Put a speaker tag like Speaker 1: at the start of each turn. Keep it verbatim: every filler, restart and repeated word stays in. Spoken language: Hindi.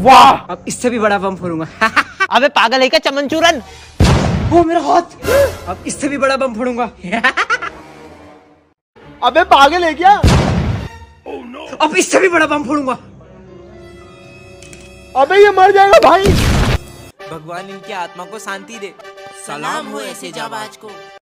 Speaker 1: वाह,
Speaker 2: अब इससे भी बड़ा बम फोड़ूंगा।
Speaker 1: अबे पागल है क्या चमनचूरन?
Speaker 2: ओ मेरा हाथ, अब इससे भी बड़ा बम फोड़ूंगा।
Speaker 1: अबे पागल है क्या?
Speaker 2: अब इससे भी बड़ा बम फोड़ूंगा।
Speaker 1: अबे ये मर जाएगा भाई।
Speaker 3: भगवान इनकी आत्मा को शांति दे। सलाम हो ऐसे जाबाज को।